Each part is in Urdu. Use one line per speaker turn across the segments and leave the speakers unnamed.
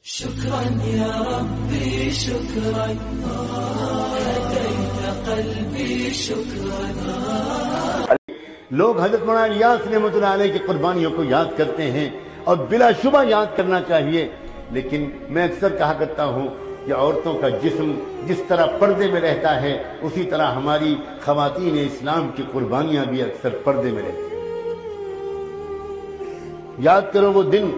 شكرا يا ربي شكرا هديت قلبي شكرا.
لوگ حضرت مولانا الیاس رحمۃ اللہ علیہ کی قربانیوں کو یاد کرتے ہیں اور بلا شبہ یاد کرنا چاہیے، لیکن میں اکثر کہا کرتا ہوں کہ عورتوں کا جسم جس طرح پردے میں رہتا ہے اسی طرح ہماری خواتین اسلام کی قربانیاں بھی اکثر پردے میں رہتی ہیں. یاد کرو وہ دن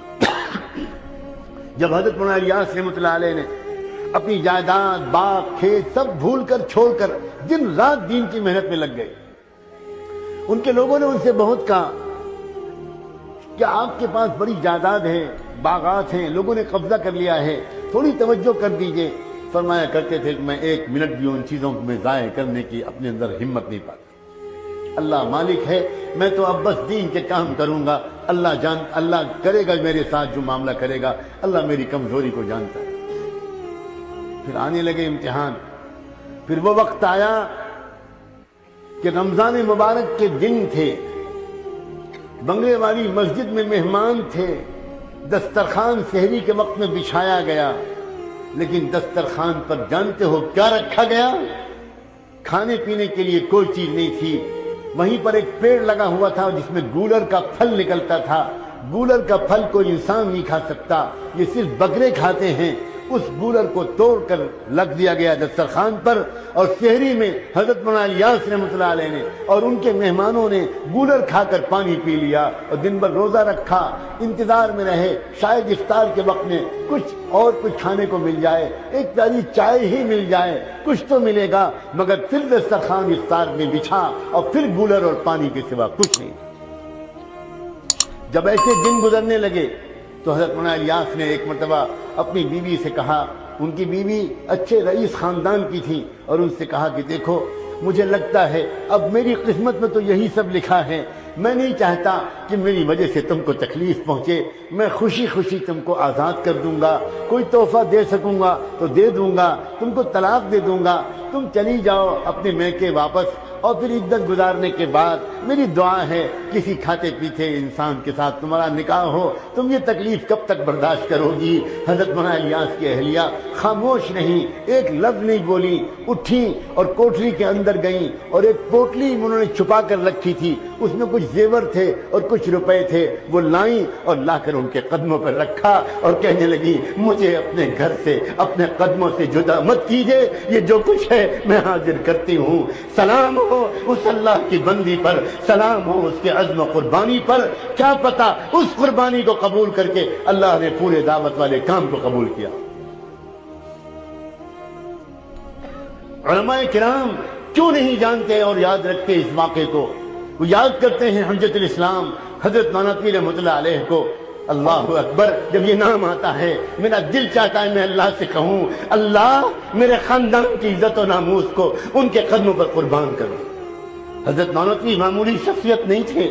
جب حضرت مولانا الیاس رحمۃ اللہ علیہ نے اپنی جائیداد، باغ، کھیت سب بھول کر چھوڑ کر دن رات دین کی محنت میں لگ گئے. ان کے لوگوں نے ان سے بہت کہا کہ آپ کے پاس بڑی جائیداد ہے، باغات ہیں، لوگوں نے قبضہ کر لیا ہے، تھوڑی توجہ کر دیجئے. فرمایا کرتے تھے کہ میں ایک منٹ بھی ان چیزوں میں ضائع کرنے کی اپنے اندر ہمت نہیں پاتا. اللہ مالک ہے، میں تو اب بس دین کے کام کروں گا. اللہ کرے گا میرے ساتھ جو معاملہ کرے گا. اللہ میری کمزوری کو جانتا ہے. پھر آنے لگے امتحان. پھر وہ وقت آیا کہ رمضان مبارک کے دن تھے، بنگلے والی مسجد میں مہمان تھے، دسترخوان سحری کے وقت میں بچھایا گیا، لیکن دسترخوان پر جانتے ہو کیا رکھا گیا؟ کھانے پینے کے لیے کوئی چیز نہیں تھی. وہیں پر ایک پیڑ لگا ہوا تھا جس میں گولر کا پھل نکلتا تھا. گولر کا پھل کوئی انسان نہیں کھا سکتا، یہ صرف بکرے کھاتے ہیں. اس گولر کو توڑ کر لگ دیا گیا دسترخوان پر، اور سحری میں حضرت مولانا الیاس رحمۃ اللہ علیہ نے اور ان کے مہمانوں نے گولر کھا کر پانی پی لیا اور دن بھر روزہ رکھا. انتظار میں رہے شاید افطار کے وقت میں کچھ کھانے کو مل جائے، ایک پیالی چائے ہی مل جائے، کچھ تو ملے گا. مگر پھر دسترخوان افطار میں بچھا اور پھر گولر اور پانی کے سوا کچھ نہیں. جب ایسے دن گزرنے لگے تو حضرت مولانا الیاس نے ایک مرتبہ اپنی بیوی سے کہا، ان کی بیوی اچھے رئیس خاندان کی تھی، اور ان سے کہا کہ دیکھو مجھے لگتا ہے اب میری قسمت میں تو یہی سب لکھا ہے. میں نہیں چاہتا کہ میری وجہ سے تم کو تکلیف پہنچے. میں خوشی خوشی تم کو آزاد کر دوں گا، کوئی تحفہ دے سکوں گا تو دے دوں گا، تم کو طلاق دے دوں گا، تم چلی جاؤ اپنے میکے واپس. اور پھر عدت گزارنے کے بعد میری دعا ہے کسی کھاتے پیتے انسان کے ساتھ تمہارا نکاح ہو. تم یہ تکلیف کب تک برداشت کرو گی؟ حضرت مولانا الیاس کی اہلیہ خاموش نہیں، ایک لفظ نہیں بولی، اٹھی اور کوٹری کے اندر گئیں اور ایک پوٹلی انہوں نے چھپا کر رکھی تھی، اس میں کچھ زیور تھے اور کچھ روپے تھے، وہ لائیں اور لا کر ان کے قدموں پر رکھا اور کہنے لگی مجھے اپنے گھر سے، اپنے قدموں سے جدا مت کیجئے، یہ جو کچھ ہے میں حاضر کرتی ہوں. سلام ہو اس اللہ کی بندی پر، سلام ہو اس کے عزم و قربانی پر. کیا پتا اس قربانی کو قبول کر کے اللہ نے پورے دعوت والے کام کو قبول کیا. علماء کرام کیوں نہیں جانتے اور یاد رکھتے اس واقعے کو؟ وہ یاد کرتے ہیں حجت الاسلام حضرت مولانا پیر رحمۃ اللہ علیہ کو. اللہ اکبر، جب یہ نام آتا ہے میرا دل چاہتا ہے میں اللہ سے کہوں اللہ میرے خاندان کی عزت و ناموس کو ان کے قدموں پر قربان کرو. حضرت مولانا پیر معمولی شخصیت نہیں تھے.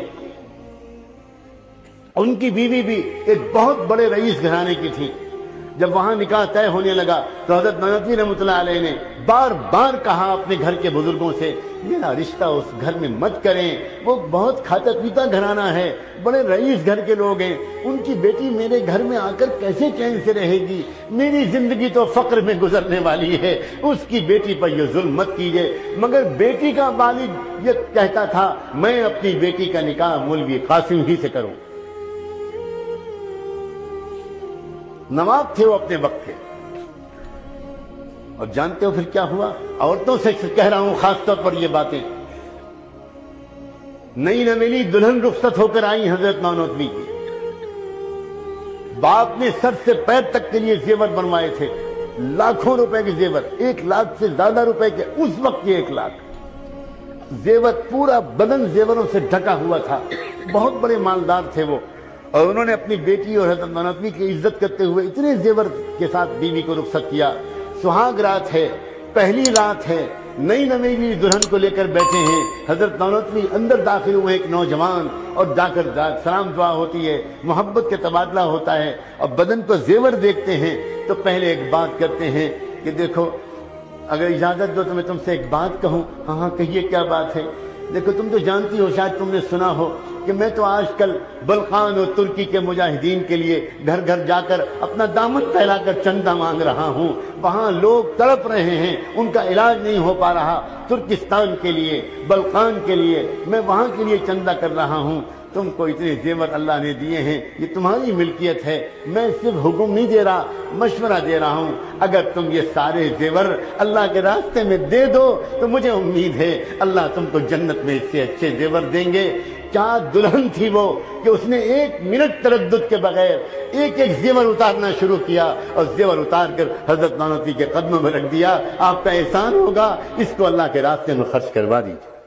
ان کی بیوی بھی ایک بہت بڑے رئیس گھرانے کی تھی. جب وہاں نکاح طے ہونے لگا تو حضرت مولانا پیر رحمۃ اللہ علیہ نے بار بار کہا اپنے گھر کے بزرگوں سے میرا رشتہ اس گھر میں مت کریں، وہ بہت کھاتا پیتا گھرانہ ہے، بڑے رئیس گھر کے لوگ ہیں، ان کی بیٹی میرے گھر میں آ کر کیسے چین سے رہے گی؟ میری زندگی تو فقر میں گزرنے والی ہے، اس کی بیٹی پر یہ ظلم مت کیجئے. مگر بیٹی کا والد یہ کہتا تھا میں اپنی بیٹی کا نکاح مولوی قاسم ہی سے کروں. نواب تھے وہ اپنے وقت کے. اور جانتے ہو پھر کیا ہوا؟ عورتوں سے کہہ رہا ہوں خاص طور پر یہ باتیں. نئی نویلی دلہن رخصت ہو کر آئی حضرت نانوتوی کی. باپ نے سر سے پیر تک کے لیے زیور بنوائے تھے، لاکھوں روپے کے زیور، 1 لاکھ سے زیادہ روپے کے اس وقت کے 1 لاکھ زیور، پورا بدن زیوروں سے ڈھکا ہوا تھا. بہت بڑے مالدار تھے وہ. اور انہوں نے اپنی بیٹی اور حضرت نانوتوی کی عزت کرتے ہوئے اتنے زیور کے ساتھ بیوی کو رخصت کیا. سہاگ رات ہے، پہلی رات ہے، نئی نویلی دلہن کو لے کر بیٹھے ہیں. حضرت نانوتوی اندر داخل ہوئے ایک نوجوان، اور جا کر سلام دعا ہوتی ہے، محبت کے تبادلہ ہوتا ہے، اور بدن کو زیور دیکھتے ہیں تو پہلے ایک بات کرتے ہیں کہ دیکھو اگر اجازت دو تو میں تم سے ایک بات کہوں. ہاں کہیے کیا بات ہے؟ دیکھو تم تو جانتی ہو، شاید تم نے سنا ہو کہ میں تو آج کل بلخان اور ترکی کے مجاہدین کے لیے گھر گھر جا کر اپنا دامن پھیلا کر چندہ مانگ رہا ہوں، وہاں لوگ تڑپ رہے ہیں، ان کا علاج نہیں ہو پا رہا، ترکستان کے لیے، بلخان کے لیے میں وہاں کے لیے چندہ کر رہا ہوں، تم کو اتنے زیور اللہ نے دیے ہیں، یہ تمہاری ملکیت ہے، میں صرف حکم نہیں دے رہا، مشورہ دے رہا ہوں، اگر تم یہ سارے زیور اللہ کے راستے میں دے دو تو مجھے امید ہے اللہ تم کو جنت میں اس سے اچھے زیور دیں گے۔ کیا دلہن تھی وہ کہ اس نے 1 منٹ تردد کے بغیر ایک ایک زیور اتارنا شروع کیا اور زیور اتار کر حضرت نانوتی کے قدموں میں رکھ دیا۔ آپ کا احسان ہوگا، اس کو اللہ کے راستے میں خرچ کروا دیجیے۔